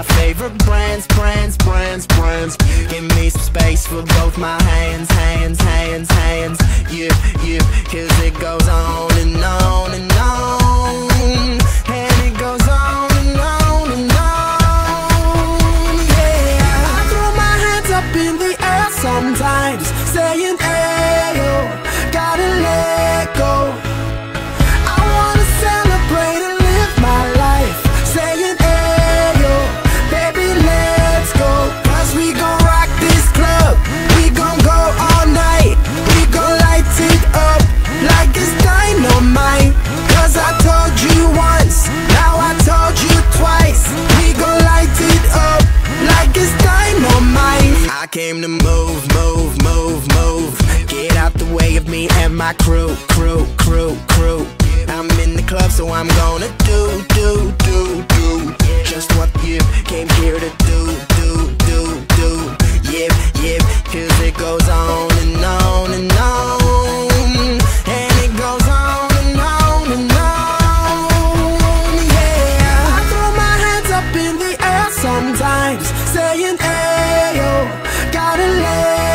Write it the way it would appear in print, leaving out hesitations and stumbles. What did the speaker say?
favorite brands. Give me some space for both my hands. Yeah, cause it goes on and on and on. And it goes on and on and on. Yeah, I throw my hands up in the air sometimes, saying, ayo, gotta let go. I wanna celebrate and live my life, saying, ayo, baby, let's go. Cause we gon' rock this club, we gon' go all night, we gon' light it up like it's dynamite. Cause I told you once, now I told you twice, we gon' light it up like it's dynamite. I came to move. Get out the way of me and my crew. I'm in the club, so I'm gonna do just what you came here to do. Yeah, cause it goes on and on and on. And it goes on and on and on. Yeah, I throw my hands up in the air sometimes, saying, ayo, gotta let